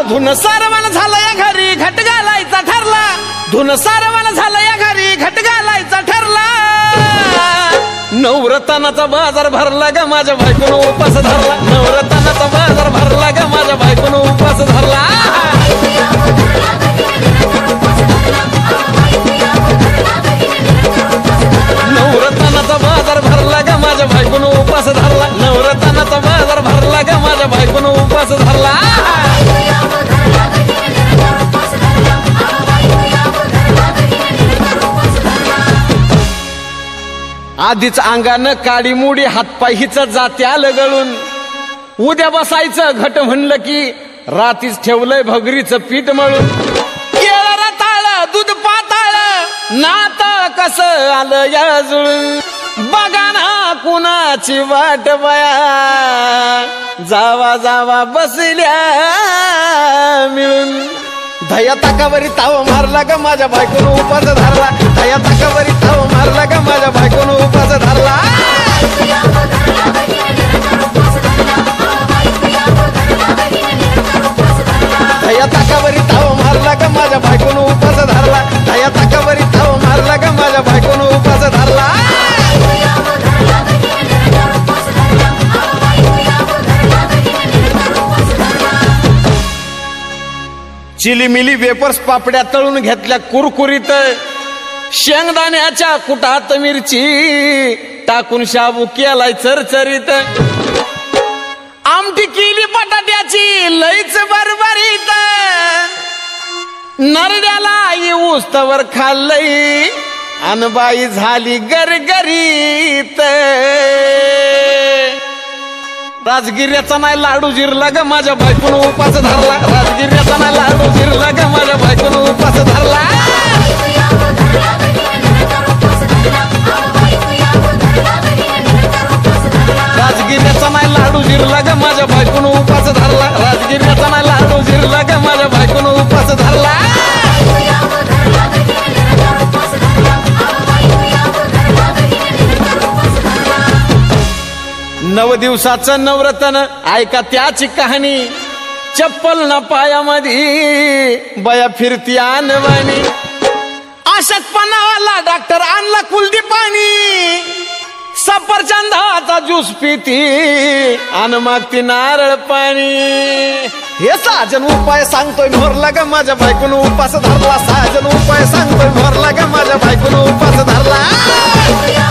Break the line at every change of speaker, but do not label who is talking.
धुन सारवण झालं या घरी घट घालायचा ठरला धुन सारवण झालं या घरी घट घालायचा ठरला नवरत्नाचा बाजार भरला ग माझ्या बायकोनं उपास धरला नवरत्नाचा बाजार भरला ग माझ्या बायकोनं उपास धरला नवरत्नाचा बाजार भरला ग माझ्या बायकोनं उपास धरला नवरत्नाचा बाजार भरला ग माझ्या बायकोनं उपास धरला आधीच अंगानं काडी मुडी हातपाय हिच जात्या लगळून उद्या बसायचं घट म्हणलं की रातीच ठेवलंय भगरीचं पीठ मळून केळं रताळ दूध पाताळ नात कसं आलं या जुळून बघा ना कुणाची वाट बया जावा जावा बसल्या मिळून दया ताकावरी ताव मारला ग माझ्या बायकोनं उपास धरला दया ताकावरी ताव मारला ग माझ्या बायकोनं उपास धरला दया ताकावरी ताव मारला ग माझ्या बायकोनं उपास धरला दया ताकावरी ताव मारला ग माझ्या बायकोनं उपास धरला चिलीमिली वेपर्स पापड्या तळून घेतल्या कुरकुरीत शेंगदाण्याच्या कुटात मिरची टाकून शाबू केलाय चरचरीत आमटी केली बटाट्याची लईच बरबरीत नरड्याला येऊस तवर खाल्लई अनबाई झाली गरगरीत राजगिर्याचा नाही लाडू जिरला ग माझ्या बायकोनं उपास धरला राजगिर्याचा नाही लाडू जिरला ग माझ्या बायकोनं उपास धरला राजगिर्याचा नाही लाडू जिरला ग माझ्या बायकोनं उपास धरला राजगिर्याचा नाही लाडू जिरला ग माझ्या बायकोनं उपास धरला 9 दिवसाचं नवरत्न ऐका त्याची कहाणी चप्पल ना पायामध्ये बया फिरती आणवानी अशक्तपणावाला डॉक्टर आणला कुलदी पाणी सफरचंदाचा ज्यूस पिती आणि मागती नारळ पाणी हे साजन उपाय सांगतोय भरला ग माझ्या बायकोनं उपास धरला साजन उपाय सांगतोय भरला ग माझ्या बायकोनं उपास धरला